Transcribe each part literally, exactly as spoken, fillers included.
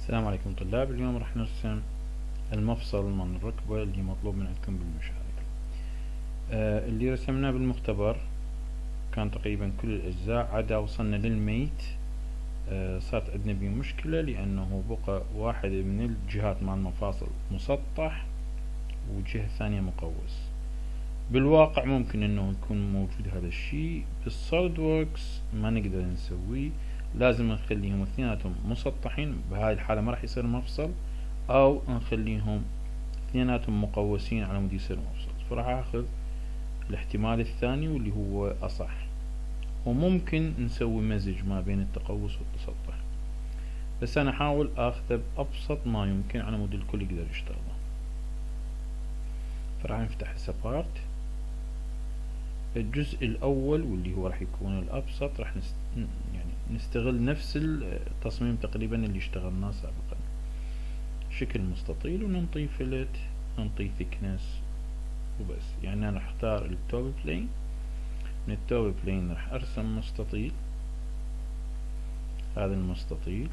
السلام عليكم طلاب. اليوم راح نرسم المفصل من الركبة اللي مطلوب من عندكم بالمشاركة. آه اللي رسمناه بالمختبر كان تقريبا كل الأجزاء عدا وصلنا للميت. آه صارت عندنا بيه مشكلة لأنه بقى واحد من الجهات مع المفاصل مسطح وجهة ثانية مقوس. بالواقع ممكن انه يكون موجود هذا الشيء، بالسوليد ووركس ما نقدر نسويه، لازم نخليهم اثنيناتهم مسطحين. بهاي الحالة ما راح يصير مفصل، او نخليهم اثنيناتهم مقوسين على مود يصير مفصل. فراح اخذ الاحتمال الثاني واللي هو اصح، وممكن نسوي مزج ما بين التقوس والتسطح، بس انا احاول اخذه بابسط ما يمكن على مود الكل يقدر يشتغله. فراح نفتح سبارت الجزء الاول واللي هو راح يكون الابسط. راح نست... يعني نستغل نفس التصميم تقريبا اللي اشتغلناه سابقا، شكل مستطيل وننطي فلت، ننطي ثيكنس وبس. يعني انا راح اختار التوب بلين، من التوب بلين راح ارسم مستطيل. هذا المستطيل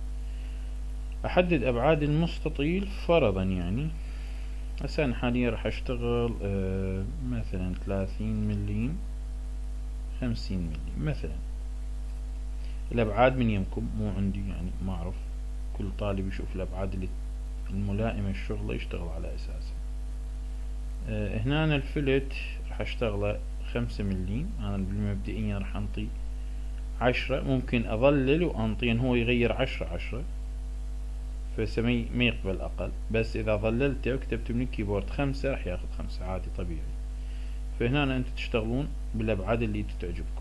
احدد ابعاد المستطيل فرضا، يعني هسه انا حاليا راح اشتغل آه مثلا ثلاثين مليم، خمسين مليم مثلا. الابعاد من يمكم مو عندي، يعني ما اعرف، كل طالب يشوف الابعاد اللي الملائمة الشغله يشتغل على اساسها. أه هنا أنا الفلت راح اشتغله خمسة مليم. انا بالمبدئيا راح انطي عشرة، ممكن اظلل وانطي هو يغير عشرة عشرة، فسمي ما يقبل اقل، بس اذا ظللته وكتبت من الكيبورد خمسة راح ياخذ خمسة عادي طبيعي. فهنا انتم تشتغلون بالابعاد اللي تعجبكم.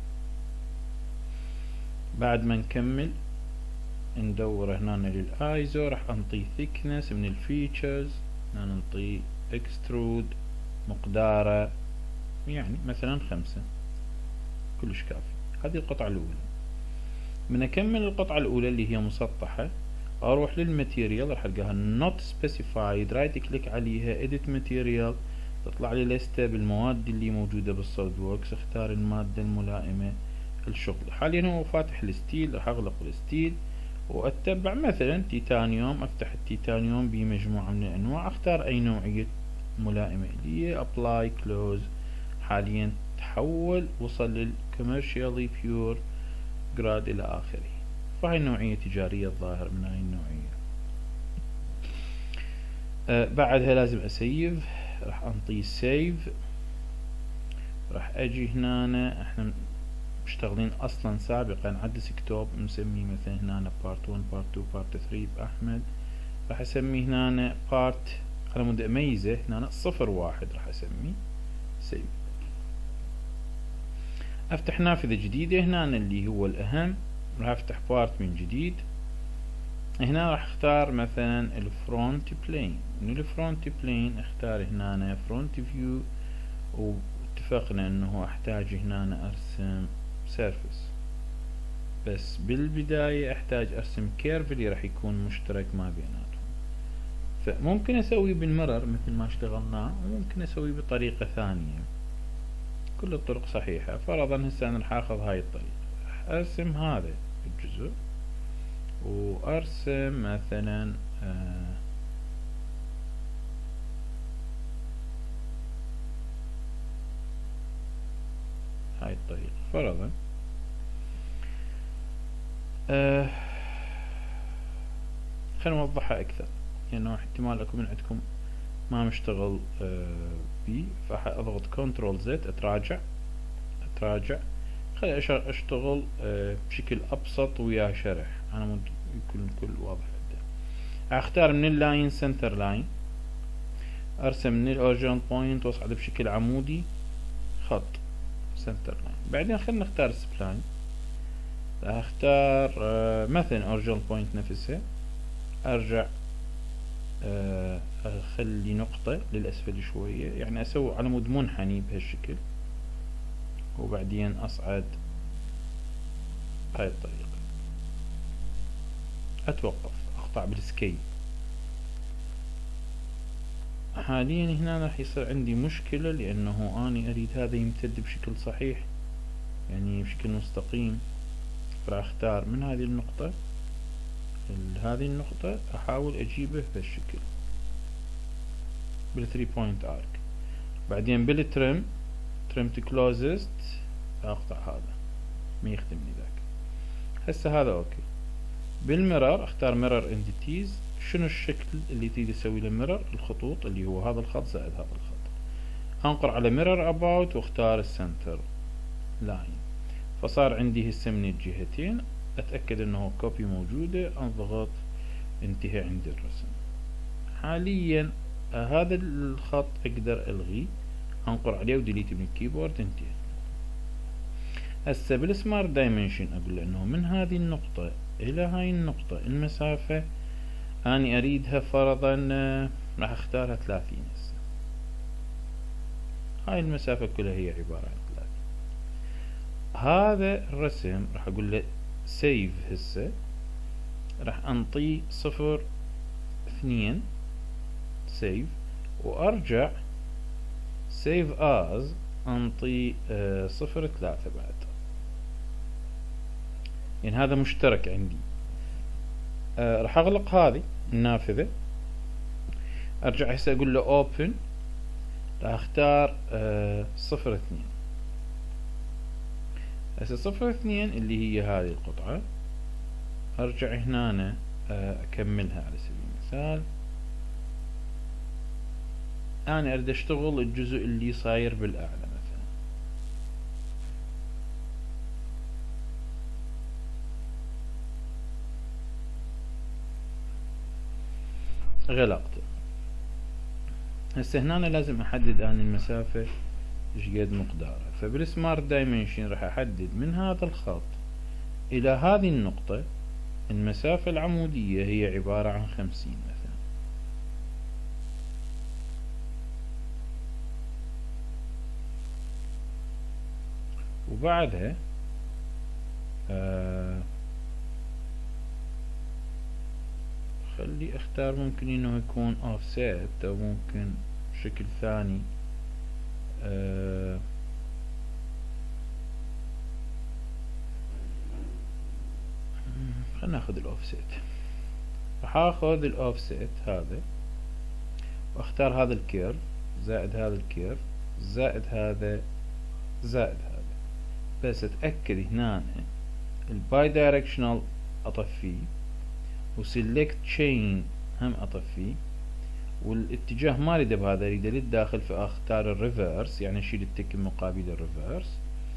بعد ما نكمل ندور هنا للايزو، راح انطي ثيكنس من الفيتشرز، هنا ننطي اكسترود مقداره يعني مثلا خمسة، كلش كافي. هذه القطعة الاولى. من اكمل القطعة الاولى اللي هي مسطحة، اروح للماتيريال راح القاها not specified، رايت كليك عليها edit material، تطلع لي لستة بالمواد اللي موجودة بالسوليد ووركس. اختار المادة الملائمة الشغل. حاليا هو فاتح الستيل، راح اغلق الستيل واتبع مثلا تيتانيوم. افتح التيتانيوم بمجموعة من الانواع، اختار اي نوعية ملائمة اللي هي ابلاي كلوز. حاليا تحول وصل للكوميرشيالي بيور جراد الى اخره، فهي النوعية تجارية الظاهر من هاي النوعية. أه بعدها لازم اسيف، راح انطي سيف. راح اجي هنا، احنا مشتغلين اصلا سابقا على ديسكتوب، مسميه مثلا هنا بارت واحد بارت اثنين بارت ثلاثة باحمد. راح اسميه هنا بارت على مود اميزه، هنا صفر واحد راح اسميه سيف. افتح نافذة جديدة هنا اللي هو الاهم، راح افتح بارت من جديد. هنا راح اختار مثلا الفرونت بلين. من الفرونت بلين اختار هنا فرونت فيو، واتفقنا انه احتاج هنا ارسم سيرفس، بس بالبداية احتاج ارسم كيرف اللي راح يكون مشترك ما بيناتهم. فممكن اسوي بالمرر مثل ما اشتغلناه، وممكن اسوي بطريقة ثانية، كل الطرق صحيحة. فرضا هسه انا راح اخذ هاي الطريقة، راح ارسم هذا الجزء وارسم مثلا آه هاي الطريقة فرضا. آه خلينا نوضحها اكثر، لانه يعني احتمال اكو من عندكم ما مشتغل آه بي. فراح اضغط كنترول زد، اتراجع اتراجع خلي اشتغل آه بشكل ابسط وياه شرح على مود يكون الكل واضح جدا. اختار من اللاين سنتر لاين، ارسم من الاوريجينال بوينت واصعد بشكل عمودي خط سنتر لاين. بعدين خلينا نختار سبلاين، راح اختار آه مثلا اوريجينال بوينت نفسها، ارجع آه اخلي نقطة للاسفل شوية، يعني اسوي على مود منحني بهالشكل، وبعدين اصعد هاي الطريقة. اتوقف اقطع بالسكيل. حاليا هنا راح يصير عندي مشكلة، لانه اني اريد هذا يمتد بشكل صحيح، يعني بشكل مستقيم. فراح اختار من هذه النقطة هذه النقطة احاول اجيبه بهالشكل بالثري بوينت ارك. بعدين بالترم ترم تو كلوزست اقطع هذا ما يخدمني ذاك. هسه هذا اوكي. بالميرور اختار ميرور انتيتيز. شنو الشكل اللي تريد تسوي له ميرور؟ الخطوط اللي هو هذا الخط زائد هذا الخط. انقر على ميرور اباوت واختار السنتر لاين، فصار عندي هسه من الجهتين. اتأكد انه كوبي موجودة، انضغط انتهى عندي الرسم. حاليا هذا الخط اقدر الغيه، انقر عليه وديليت من الكيبورد، انتهى. هسه بالسمارت دايمنشن اقول له انه من هذه النقطة الى هاي النقطة المسافة اني اريدها فرضا راح اختارها ثلاثين. هسه هاي المسافة كلها هي عبارة عن ثلاثين. هذا الرسم راح اقول له سيف. هسه راح انطيه صفر اثنين سيف، وارجع سيف از انطي اه صفر ثلاثة بعد. يعني هذا مشترك عندي. اه راح اغلق هذه النافذة. ارجع هسه اقول له اوبن. راح اختار اه صفر اثنين. هسه صفر اثنين اللي هي هذه القطعة. ارجع هنا اه اكملها على سبيل المثال. انا اريد اشتغل الجزء اللي صاير بالاعلى مثلا. غلقته. هسه هنا لازم احدد انا المسافة ايش قد مقدارها. فبالسمارت دايمنشن راح احدد من هذا الخط الى هذه النقطة المسافة العمودية هي عبارة عن خمسين مثلا. وبعدها آه خلي اختار ممكن انه يكون offset او ممكن شكل ثاني. آه خلنا ناخذ الاوفست. راح اخذ الاوفست هذا واختار هذا الكيرف زائد هذا الكيرف زائد هذا زائد هذا. بس اتأكد هنا الباي دايركشنال اطفيه، وسيلكت تشين هم اطفيه، والاتجاه ما اريده بهذا، اريده للداخل، فاختار الريفرس يعني اشيل التك المقابل الريفرس.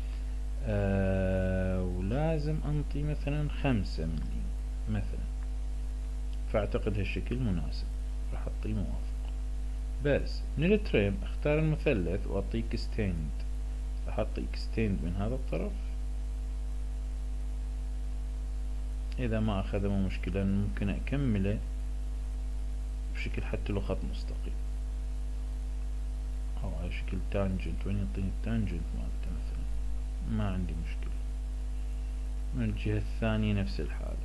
آه ولازم انطي مثلا خمسة ملي مثلا، فاعتقد هالشكل مناسب. راح اعطيه موافق. بس من التريم اختار المثلث واعطيه اكستند. راح اعطي اكستند من هذا الطرف. اذا ما اخذه مو مشكلة، ممكن اكمله بشكل حتى لو خط مستقيم او على شكل تانجنت، وين يعطيني التانجنت مالته مثلا ما عندي مشكلة. من الجهة الثانية نفس الحالة.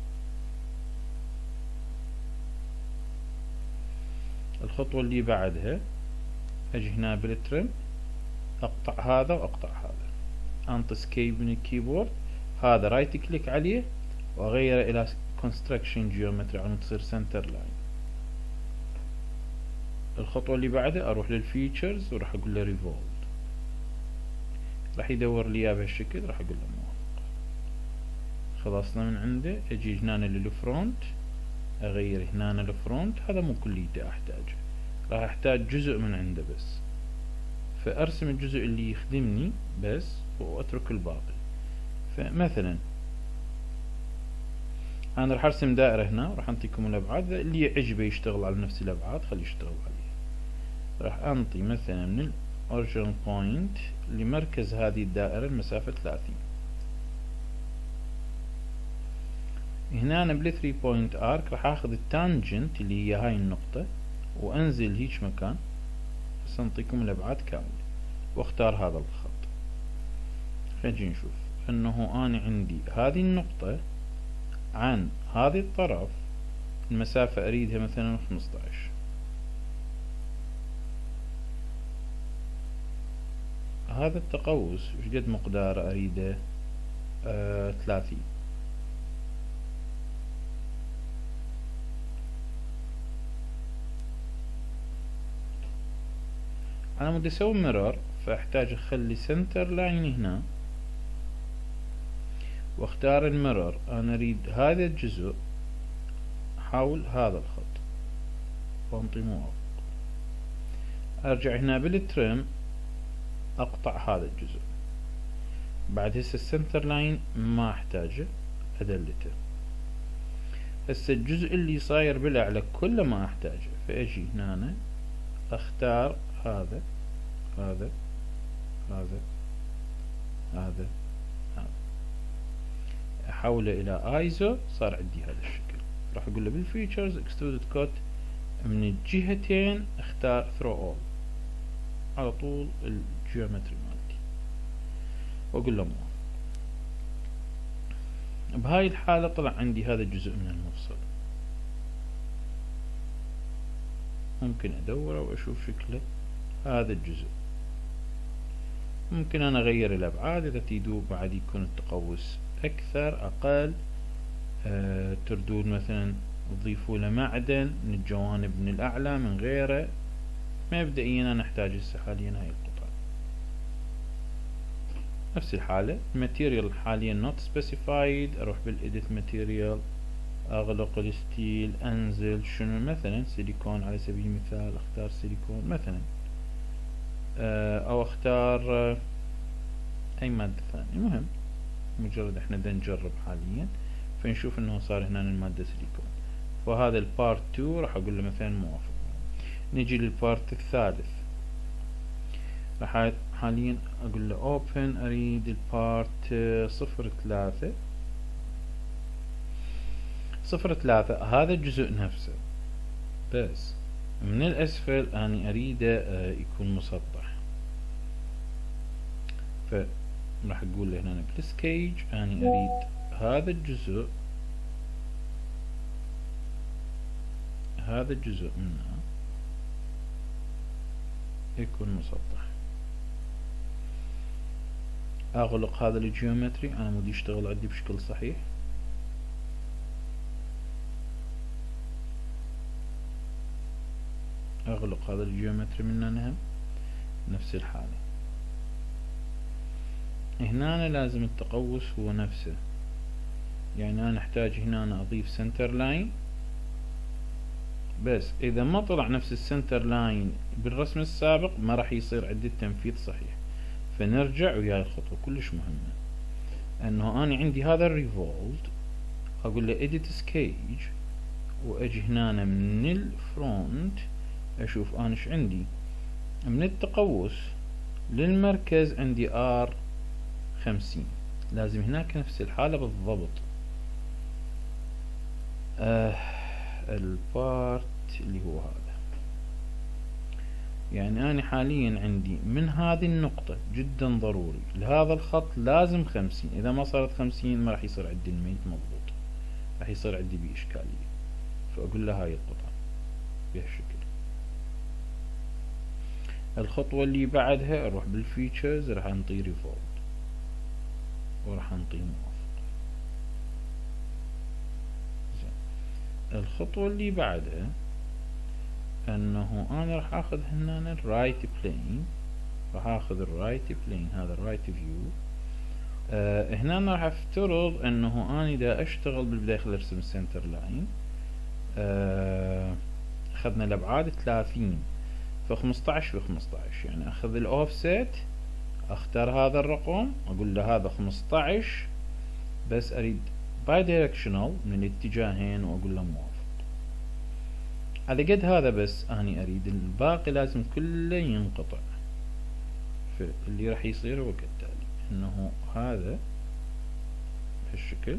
الخطوة اللي بعدها اجي هنا بالترم اقطع هذا واقطع هذا، انطي اسكيب من الكيبورد، هذا رايت كليك عليه واغيره الى كونستراكشن جيومتري على تصير سنتر لاين. الخطوة اللي بعدها اروح للفيتشرز وراح اقول له ريفولد. راح يدور لي اياه بهالشكل، راح اقول له موافق. خلصنا من عنده. اجي هنا للفرونت اغير هنا الفرونت، هذا مو كليته احتاجه، راح احتاج جزء من عنده بس، فارسم الجزء اللي يخدمني بس واترك الباقي. فمثلا انا راح ارسم دائرة هنا وراح انطيكم الابعاد، اللي يعجبه يشتغل على نفس الابعاد خليه يشتغل عليها. راح انطي مثلا من الاوريجينال بوينت لمركز هذه الدائرة المسافة ثلاثين. هنا أنا بال ثري بوينت ارك راح اخذ التانجنت اللي هي هاي النقطة وانزل هيج مكان، بس انطيكم الابعاد كاملة، واختار هذا الخط. خلينا نشوف انه انا عندي هذه النقطة عن هذه الطرف المسافة اريدها مثلا خمسطعش. هذا التقوس وش قد مقداره اريده؟ آه ثلاثين. على مود اسوي ميرور فاحتاج اخلي سنتر لاين هنا واختار الميرور. انا اريد هذا الجزء حول هذا الخط وانطي موافق. ارجع هنا بالترم اقطع هذا الجزء. بعد هسه السنتر لاين ما احتاجه ادلته. هسه الجزء اللي صاير بالاعلى كله ما احتاجه، فاجي هنا أنا اختار هذا هذا هذا هذا هذا احوله الى ايزو. صار عندي هذا الشكل. راح اقول له بالفيتشرز اكسترودد كوت من الجهتين اختار ثرو اول على طول الجيومتري مالتي واقول له موافق. بهاي الحالة طلع عندي هذا الجزء من المفصل. ممكن ادوره واشوف شكله هذا الجزء. ممكن انا اغير الابعاد اذا تريدوا بعد يكون التقوس اكثر اقل. أه تردون مثلا تضيفوا له معدن من الجوانب من الاعلى من غيره. مبدئيا انا احتاج هسه حاليا هاي القطعة. نفس الحالة الماتيريال حاليا not specified. اروح بالايديت ماتيريال اغلق الستيل انزل شنو مثلا سيليكون على سبيل المثال. اختار سيليكون مثلا او اختار اي مادة ثانية. المهم مجرد احنا دا نجرب حاليا فنشوف انه صار هنا المادة سيليكون. فهذا البارت تو راح اقول له مثلا موافق. نجي للبارت الثالث. راح حاليا اقول له اوبن. اريد البارت صفر ثلاثة صفر ثلاثة. هذا الجزء نفسه بس من الاسفل اني اريده يكون مسطح. فراح اقول له هنا بالسكيج اني اريد هذا الجزء هذا الجزء منها يكون مسطح. اغلق هذا الجيومتري. انا مودي يشتغل عندي بشكل صحيح. اغلق هذا الجيومتري من هنا نفس الحالة. هنا أنا لازم التقوس هو نفسه. يعني انا احتاج هنا أنا اضيف سنتر لاين. بس اذا ما طلع نفس السنتر لاين بالرسم السابق ما راح يصير عندي التنفيذ صحيح. فنرجع وياي الخطوة كلش مهمة انه انا عندي هذا الريفولد اقول له edit sketch واجي هنا من الفرونت اشوف انا ايش عندي من التقوس للمركز. عندي ار خمسين. لازم هناك نفس الحالة بالضبط. آه البارت اللي هو هذا. يعني انا حاليا عندي من هذه النقطة جدا ضروري لهذا الخط لازم خمسين. اذا ما صارت خمسين ما راح يصير عندي الميت مضبوط. راح يصير عندي بإشكالية. فاقول له هاي القطعة بهالشكل. الخطوة اللي بعدها اروح بالفيتشرز راح انطي ريفولد وراح انطي موافق. زين. الخطوة اللي بعدها انه انا راح اخذ هنا الرايت بلين. راح اخذ الرايت بلين هذا الرايت فيو. آه هنا أنا راح افترض انه انا دا اشتغل بالبداية خل ارسم السنتر لاين. آه اخذنا الابعاد ثلاثين في خمسطعش في خمسطعش. يعني اخذ الاوفست اختار هذا الرقم اقول له هذا خمسطعش بس اريد باي دايركشنال من الاتجاهين واقول له موافق. على قد هذا بس اني اريد الباقي لازم كله ينقطع. فاللي راح يصير هو كالتالي انه هذا بهالشكل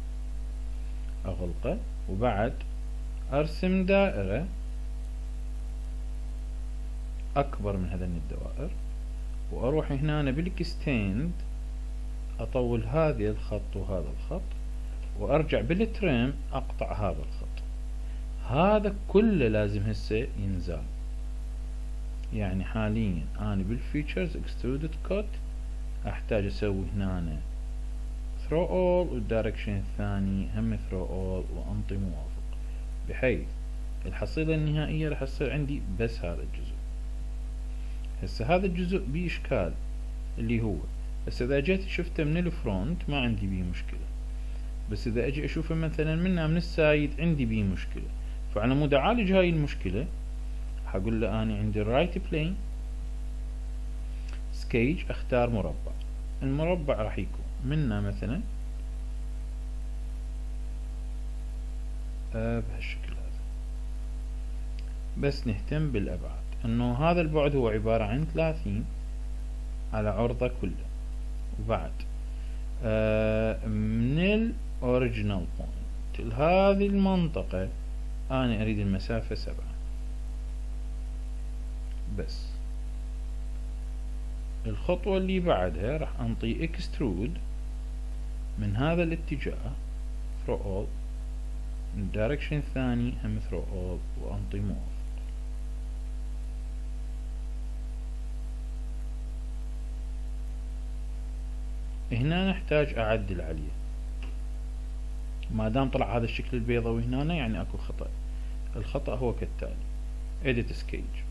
اغلقه وبعد ارسم دائرة اكبر من هذين الدوائر واروح هنا أنا بالاكستند اطول هذه الخط وهذا الخط وارجع بالترم اقطع هذا الخط. هذا كله لازم هسه ينزال. يعني حاليا انا بالفيتشرز اكسترودد كوت احتاج اسوي هنا ثرو اول والدايركشن الثاني هم ثرو اول وانطي موافق بحيث الحصيلة النهائية راح تصير عندي بس هذا الجزء. هسه هذا الجزء بيه اشكال اللي هو هسه اذا جيت شفته من الفرونت ما عندي بيه مشكلة، بس اذا اجي اشوفه مثلا منها من السايد عندي بيه مشكلة. فعلى مود اعالج هاي المشكلة حقول له اني عندي الرايت بلين سكيج، اختار مربع. المربع راح يكون منه مثلا آه بهالشكل هذا، بس نهتم بالابعاد انه هذا البعد هو عبارة عن ثلاثين على عرضه كله. وبعد آه من الاوريجينال بوينت لهذه المنطقة انا اريد المسافة سبعة بس. الخطوة اللي بعدها راح انطي اكسترود من هذا الاتجاه through all، من الدايركشن الثاني هم through all، وانطي موافق. هنا نحتاج اعدل عليه، ما دام طلع هذا الشكل البيضاوي هنا يعني اكو خطأ. الخطأ هو كالتالي: edit sketch،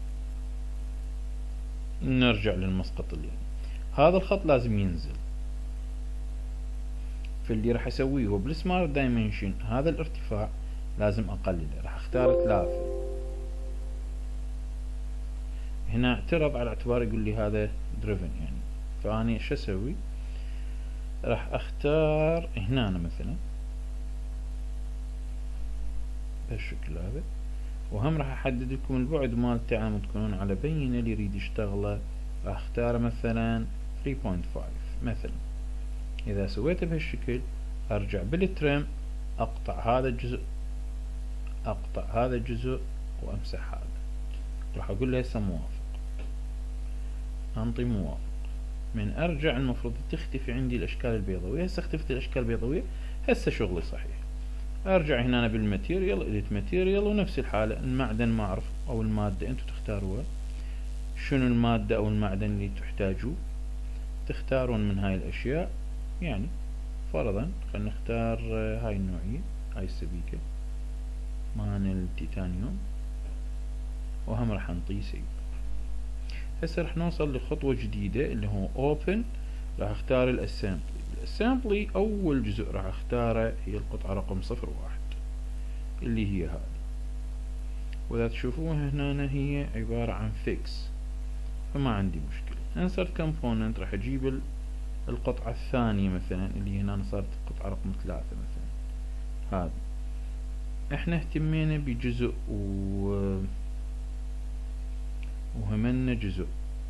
نرجع للمسقط اللي هذا الخط لازم ينزل. فاللي راح اسويه هو بالسمارت دايمنشن هذا الارتفاع لازم اقلله، راح اختار ثلاثة. هنا اعترض على اعتبار يقول لي هذا driven يعني، فاني شو اسوي؟ راح اختار هنا أنا مثلا بهالشكل هذا، وهم راح احدد لكم البعد مالته على ما تكونون على بينه اللي يريد يشتغله. راح اختار مثلا ثلاثة فاصلة خمسة مثلا. اذا سويته بهالشكل ارجع بالترم اقطع هذا الجزء، اقطع هذا الجزء وامسح هذا. راح اقول له هسه موافق، انطي موافق. من ارجع المفروض تختفي عندي الاشكال البيضاوية. هسه اختفت الاشكال البيضاوية، هسه شغلي صحيح. ارجع هنا أنا بالماتيريال اديت ماتيريال، ونفس الحالة المعدن ما اعرف او المادة انتو تختاروها، شنو المادة او المعدن اللي تحتاجوه تختارون من هاي الاشياء. يعني فرضا خلينا نختار هاي النوعية، هاي السبيكة مان التيتانيوم، وهم راح نطيه سيف. هسه راح نوصل لخطوة جديدة اللي هو open. راح اختار الاسامبلي. الاسامبلي اول جزء راح اختاره هي القطعة رقم صفر واحد اللي هي هذه، واذا تشوفوها هنا هي عبارة عن fix، فما عندي مشكلة. insert component راح اجيب القطعة الثانية مثلا اللي هنا صارت القطعة رقم ثلاثة مثلا. هذا احنا اهتمينا بجزء و وهمنا جزء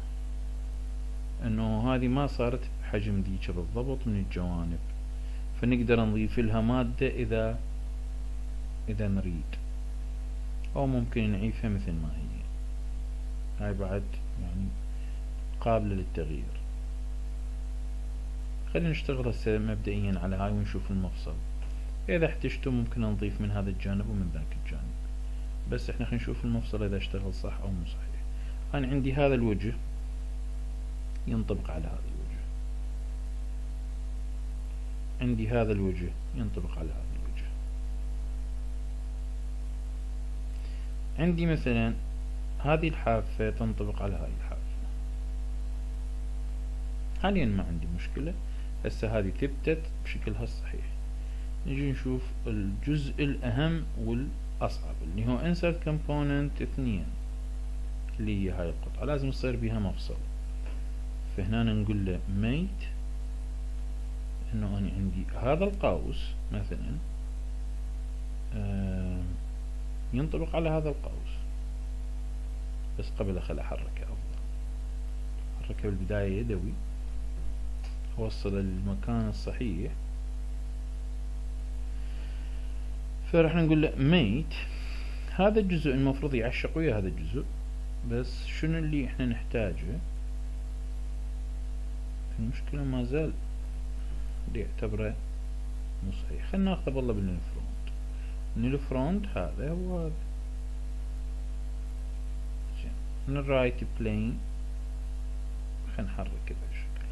انه هذه ما صارت بحجم ذيك بالضبط من الجوانب، فنقدر نضيف لها مادة اذا اذا نريد، او ممكن نعيفها مثل ما هي. هاي بعد يعني قابلة للتغيير. خلينا نشتغل هسه مبدئيا على هاي ونشوف المفصل. اذا احتجتم ممكن نضيف من هذا الجانب ومن ذاك الجانب، بس احنا خلينا نشوف المفصل اذا اشتغل صح او مو صحيح. انا عندي هذا الوجه ينطبق على هذا الوجه، عندي هذا الوجه ينطبق على هذا الوجه، عندي مثلا هذه الحافة تنطبق على هاي الحافة. حاليا ما عندي مشكلة. هسه هذه ثبتت بشكلها الصحيح. نجي نشوف الجزء الأهم والأصعب اللي هو insert component اثنين اللي هي هاي القطعة لازم يصير بها مفصل. فهنا نقول له mate انه انا عندي هذا القوس مثلا آه ينطبق على هذا القوس، بس قبل خل احركه افضل. احركه بالبداية يدوي، اوصل المكان الصحيح. فراح نقول له mate هذا الجزء المفروض يعشق ويا هذا الجزء، بس شنو اللي احنا نحتاجه؟ المشكلة ما زال اللي يعتبره مو صحيح. خلنا ناخذه والله من الفرونت. من الفرونت هذا هو هذا. من الرايت بلين خلينا نحركه بهالشكل.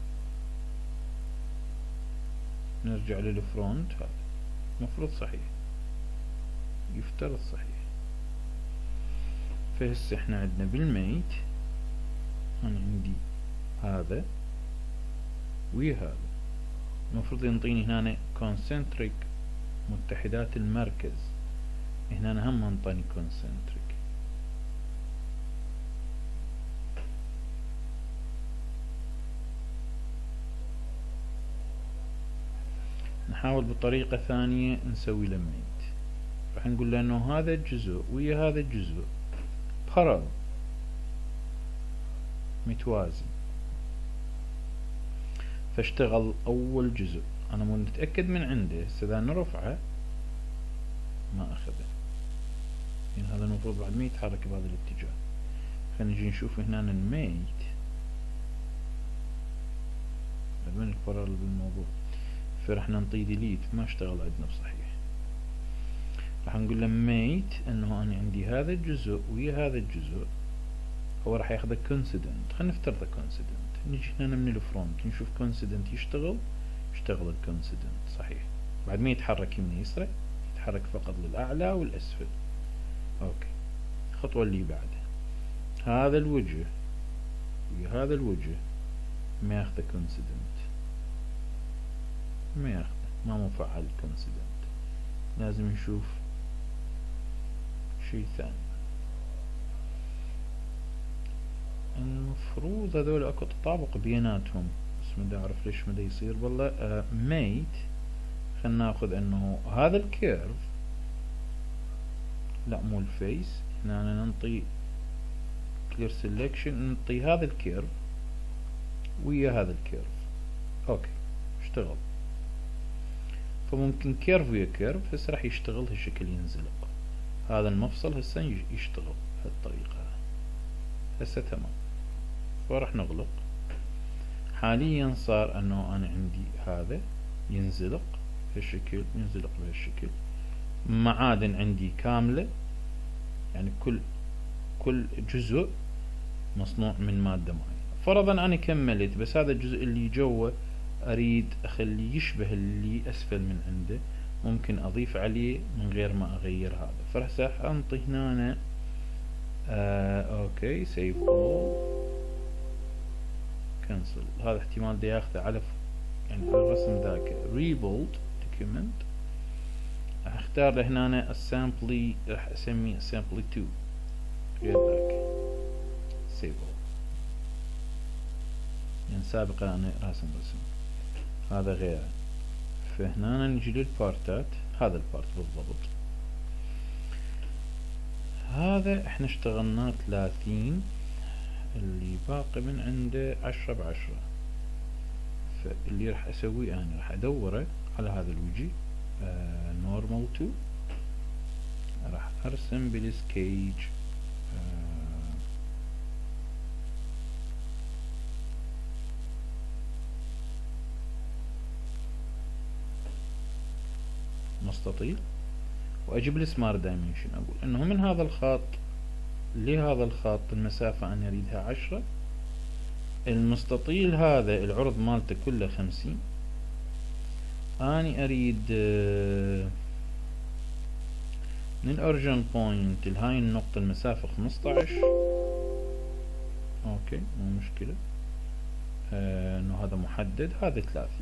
نرجع للفرونت هذا مفروض صحيح، يفترض صحيح. فهسه احنا عندنا بالميت أنا عندي هذا ويا هذا، المفروض ينطيني هنا concentric متحدات المركز، هنا هم انطاني concentric. نحاول بطريقة ثانية نسوي لميت، راح نقول له انه هذا الجزء ويا هذا الجزء parallel متوازي، فاشتغل اول جزء. انا مو نتأكد من عنده، هسه اذا نرفعه ما اخذه، يعني هذا المفروض بعد ما يتحرك بهذا الاتجاه. خلينا نجي نشوف هنا الميت بعد ما نتفرر بالموضوع، فرح ننطي ديليت ما اشتغل عندنا بصحيح. راح نقول له ميت انه انا عندي هذا الجزء ويا هذا الجزء، هو راح ياخذ كونسيدنت. خلينا نفترضه كونسيدنت، نجي هنا من الفرونت نشوف كونسيدنت يشتغل، يشتغل الكونسيدنت صحيح. بعد ما يتحرك يمين يسرى، يتحرك فقط للأعلى والأسفل. أوكي، الخطوة اللي بعدها هذا الوجه ويا هذا الوجه ما ياخذ كونسيدنت، ما ياخذ، ما مفعل كونسيدنت، لازم نشوف شيء ثاني. المفروض هذول اكو تطابق بيناتهم، بس ما اعرف ليش ما يصير والله. آه ميت، خلنا ناخذ انه هذا الكيرف، لا مو الفيس، هنا أنا ننطي كلير سيلكشن، ننطي هذا الكيرف ويا هذا الكيرف. اوكي اشتغل، فممكن كيرف ويا كيرف هسه راح يشتغل هالشكل، ينزلق هذا المفصل هسه يشتغل بهالطريقة هسه تمام. فراح نغلق. حاليا صار انه انا عندي هذا ينزلق بهالشكل، ينزلق بهالشكل، معادن عندي كاملة، يعني كل كل جزء مصنوع من مادة معينة. فرضا انا كملت، بس هذا الجزء اللي جوا اريد اخليه يشبه اللي اسفل من عنده، ممكن اضيف عليه من غير ما اغير هذا. فراح انطي هنا آه اوكي سيف اول كنسل. هذا احتمال دا ياخذه على يعني على الرسم ذاك ريبولد دوكيمنت. راح اختار له هنا السامبلي، راح اسميه اسامبلي تو غير ذاك سيف اول، يعني سابقا انا راسم رسم هذا غيره. فهنا نجي للبارتات، هذا البارت بالضبط، هذا احنا اشتغلناه ثلاثين، اللي باقي من عنده عشرة بعشرة. فاللي راح اسويه انا راح ادوره على هذا الوجه نورمال تو، راح ارسم بالسكيج آه مستطيل، واجيب السمار دايمنشن، اقول انه من هذا الخط لهذا الخط المسافة انا اريدها عشرة، المستطيل هذا العرض مالته كله خمسين، اني اريد من الاوريجن بوينت لهاي النقطة المسافة خمسطعش. اوكي مو مشكلة، آه انه هذا محدد، هذا ثلاثين.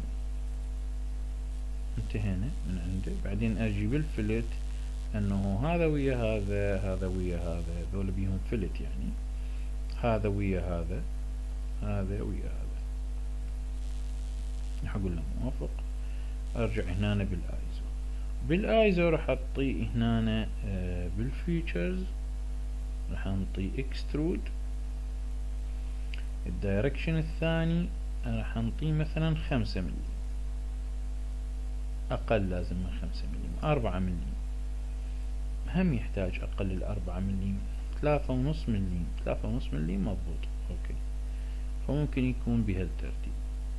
انتهينا من عنده. بعدين اجي بالفلت انه هذا ويا هذا، هذا ويا هذا، ذول بيهم فلت يعني، هذا ويا هذا، هذا ويا هذا. راح اقول له موافق. ارجع هنا بالايزو، بالايزو راح اعطيه هنا آه بالفيتشرز راح نعطيه اكسترود. الدايركشن الثاني راح نعطيه مثلا خمسة ملي، اقل لازم من خمسة ملي، أربعة ملي، هم يحتاج اقل الأربعة ملي، ثلاثة ونص ملي، ثلاثة ونص ملي مضبوط. اوكي، فممكن يكون بهالترتيب.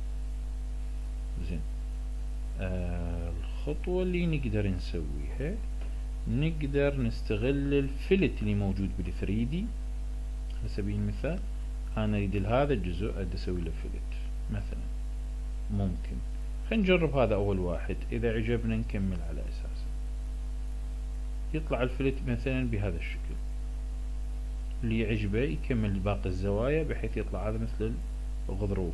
زين، آه الخطوة اللي نقدر نسويها، نقدر نستغل الفلت اللي موجود بال ثري دي. على سبيل المثال انا اريد هذا الجزء ادي اسوي له فلت مثلا، ممكن خلينا نجرب هذا اول واحد، اذا عجبنا نكمل على اساسه. يطلع الفلت مثلا بهذا الشكل، اللي يعجبه يكمل باقي الزوايا بحيث يطلع هذا مثل الغضروف.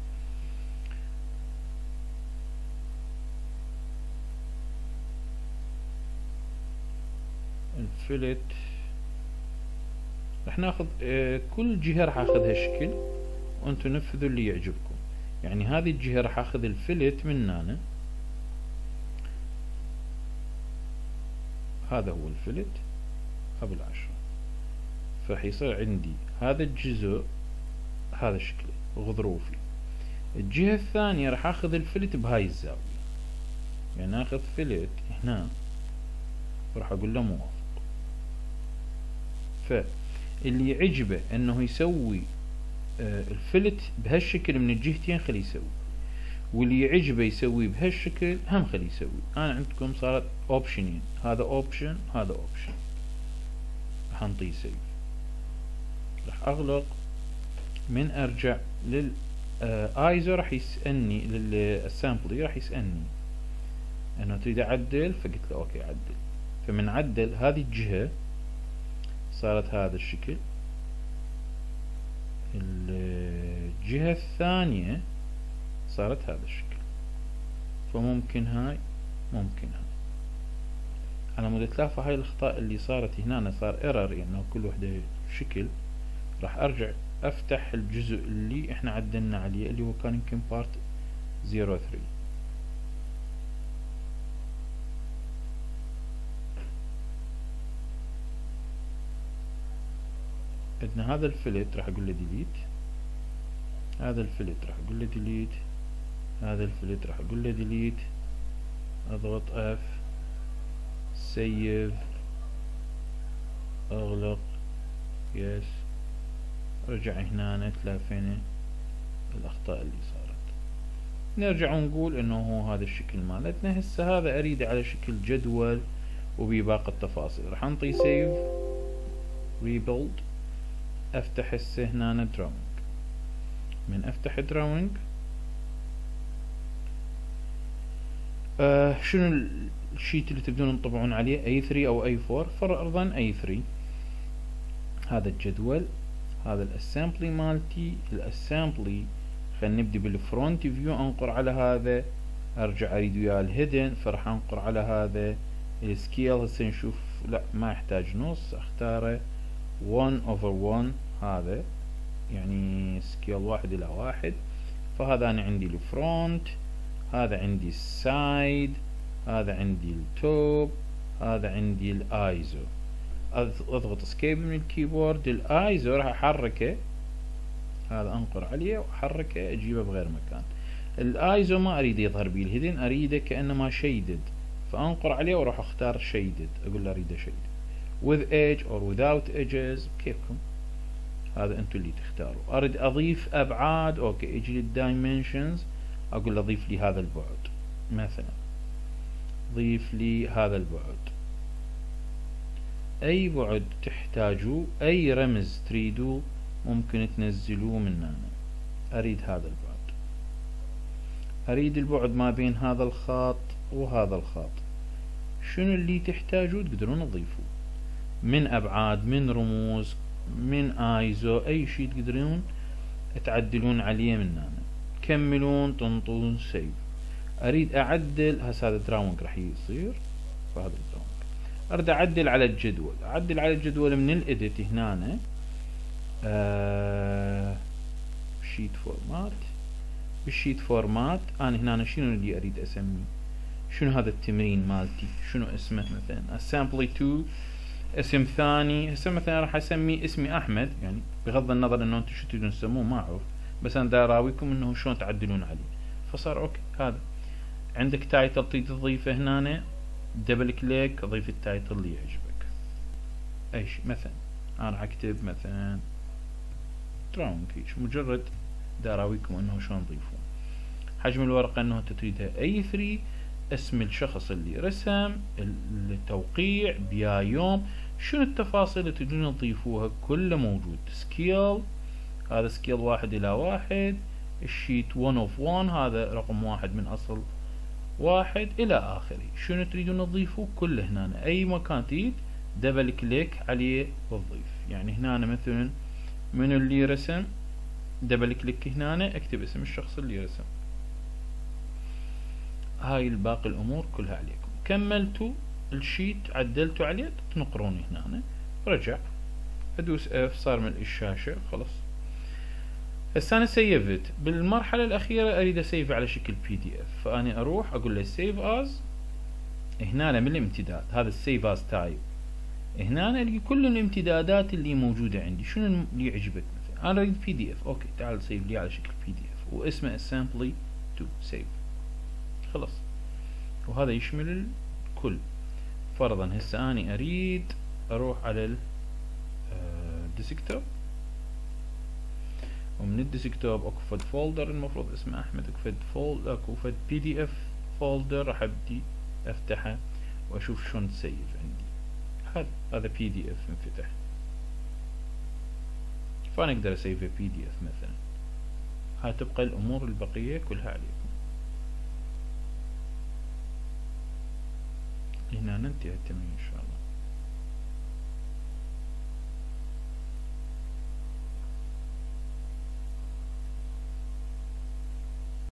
الفلت راح ناخذ اه كل جهة راح اخذها شكل وانتم نفذوا اللي يعجبكم. يعني هذه الجهة راح اخذ الفلت من هنا، هذا هو الفلت قبل عشرة، فراح يصير عندي هذا الجزء هذا شكله غضروفي. الجهة الثانية راح اخذ الفلت بهاي الزاوية، يعني اخذ فلت هنا وراح اقول له موافق. فاللي يعجبه انه يسوي الفلت بهالشكل من الجهتين خليه يسوي، واللي يعجبه يسوي بهالشكل هم خليه يسوي. انا عندكم صارت اوبشنين، هذا اوبشن هذا اوبشن. راح انطيه سيف، راح اغلق. من ارجع لل ايزو راح يسألني للاسامبلي، راح يسألني انه تريد اعدل، فقلت له اوكي عدل. فمن عدل هذه الجهة صارت هذا الشكل، الجهة الثانية صارت هذا الشكل. فممكن هاي ممكن هاي. على مود تلافى هاي الاخطاء اللي صارت هنا، صار ايرور يعني كل وحدة شكل. راح ارجع افتح الجزء اللي احنا عدلنا عليه اللي هو كان يمكن بارت صفر ثلاثة. عندنا هذا الفلت راح اقول له ديليت، هذا الفلت راح اقول له ديليت، هذا الفلت راح اقول له ديليت. اضغط اف، سيف، اغلق، يس. رجع هنا تلافينا الاخطاء اللي صارت. نرجع ونقول انه هو هذا الشكل مالتنا. هسه هذا اريده على شكل جدول وبباقي التفاصيل. راح انطي سيف، ريبيلد. افتح هسه هنا دراونج. من افتح دراونج آه شنو الشيت اللي تبدون تطبعون عليه؟ اي ثري او اي فور؟ فرضا اي ثري. هذا الجدول، هذا الاسامبلي مالتي. الاسامبلي خلينا نبدي بالفرونت فيو، انقر على هذا، ارجع اريد وياه الهيدن، فراح انقر على هذا السكيل. هسه نشوف، لا ما يحتاج نص، اختاره واحد اوفر واحد، هذا يعني سكيل واحد الى واحد. فهذا انا عندي الفرونت، هذا عندي السايد، هذا عندي التوب، هذا عندي الايزو. اضغط اسكيب من الكيبورد. الايزو راح احركه، هذا انقر عليه واحركه اجيبه بغير مكان. الايزو ما اريد يظهر بيه الهيدن، اريده كانما شيدد، فانقر عليه واروح اختار شيدد، اقول له اريده شيدد with edge or without edges كيفكم، هذا انتم اللي تختاروا. اريد اضيف ابعاد، اوكي اجي للدايمنشنز اقول له ضيف لي هذا البعد، مثلا ضيف لي هذا البعد. اي بعد تحتاجوه، اي رمز تريدوه ممكن تنزلوه من هنا. اريد هذا البعد، اريد البعد ما بين هذا الخط وهذا الخط. شنو اللي تحتاجوه تقدرون تضيفوه من ابعاد، من رموز، من ايزو، اي شيء تقدرون تعدلون عليه من هنا. كملون تنطون سيف. اريد اعدل، هسه هذا دراونج راح يصير، فهذا الدراونج اريد اعدل على الجدول. اعدل على الجدول من الاديت هنا، آه شيت فورمات. بالشيت فورمات انا هنا شنو اللي اريد اسميه؟ شنو هذا التمرين مالتي؟ شنو اسمه؟ مثلا اسامبلي تو، اسم ثاني. هسه مثلا راح اسميه اسمي احمد، يعني بغض النظر انه انتم شو تريدون تسموه ما اعرف، بس انا دا اراويكم انه شلون تعدلون عليه. فصار اوكي. هذا عندك تايتل تريد تضيفه هنا، دبل كليك اضيف التايتل اللي يعجبك. اي شيء، مثلا انا راح اكتب مثلا دراونج، هيك مجرد دا اراويكم انه شلون تضيفون. حجم الورقه انه انت تريدها اي ثري، اسم الشخص اللي رسم، التوقيع، بيا يوم، شنو التفاصيل اللي تريدون تضيفوها كله موجود. سكيل، هذا سكيل واحد الى واحد. الشيت one of one، هذا رقم واحد من اصل واحد الى اخره. شنو تريدون تضيفوه كله هنا، اي مكان تريد دبل كليك عليه وتضيف. يعني هنا أنا مثلا من اللي رسم دبل كليك هنا اكتب اسم الشخص اللي رسم. هاي الباقي الامور كلها عليكم. كملتوا الشيت عدلتوا عليه تنقرون هنا، رجع ادوس اف صار من الشاشة خلص. هسه انا سيفت بالمرحلة الاخيرة اريد اسيف على شكل بي دي اف، فاني اروح اقول له سيف از هنا من الامتداد، هذا السيف از تايب. هنا القي كل الامتدادات اللي موجودة عندي، شنو اللي يعجبك مثلا انا اريد بي دي اف، اوكي تعال سيف لي على شكل بي دي اف واسمه assembly to save خلاص. وهذا يشمل الكل. فرضا هسه اني اريد اروح على الديسكتوب، ومن الديسكتوب اكو فد فولدر المفروض اسمه احمد، اكو فد فولد اكو فد بي دي اف فولدر راح ابدي افتحه واشوف شلون تسيف عندي. هذا هذا بي دي اف انفتح، فانا اقدر اسيفه بي دي اف مثلا. هاي تبقى الامور البقية كلها عليكم. هنا ننتهي التمرين ان شاء الله.